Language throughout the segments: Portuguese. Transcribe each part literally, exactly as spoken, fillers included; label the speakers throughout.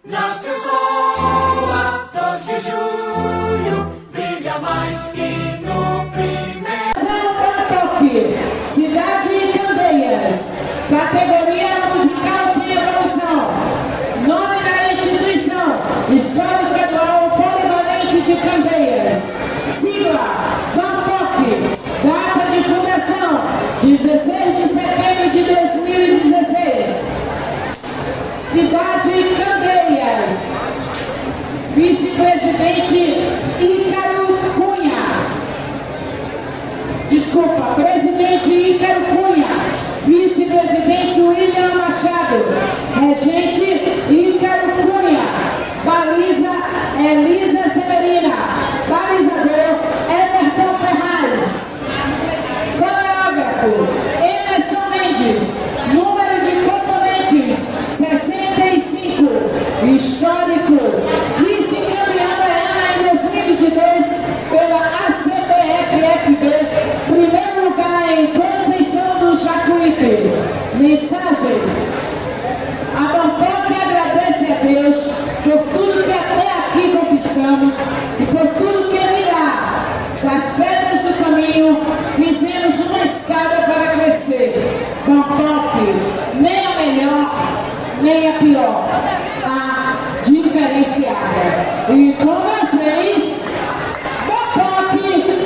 Speaker 1: Nasce o sol a dois de julho, brilha mais que no primeiro.
Speaker 2: Toque, Cidade de Candeias, categoria musical sem evolução, nome da instituição, Escola Estadual Polivalente de Candeias, sigla, Campoc, data de fundação, dezesseis de setembro de dois mil e dezesseis, Cidade de Candeias, vice-presidente Ícaro Cunha. Desculpa, presidente Ícaro Cunha, vice-presidente William Machado, regente Ícaro Cunha, baliza Elisa Severina, balizador Everton Ferraz, coreógrafo Emerson Mendes, número de componentes sessenta e cinco, histórico, vice-campeão goiana em dois mil e vinte e dois pela A C B F F B, primeiro lugar em Conceição do Jacuípe. Mensagem: a Campoc agradece a Deus por tudo que até aqui conquistamos e por tudo que Ele irá. Das pedras do caminho, fizemos uma escada para crescer. Campoc, nem a melhor, nem a pior, a diferenciada. E com vocês, Campoc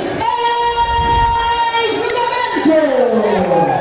Speaker 2: em julgamento!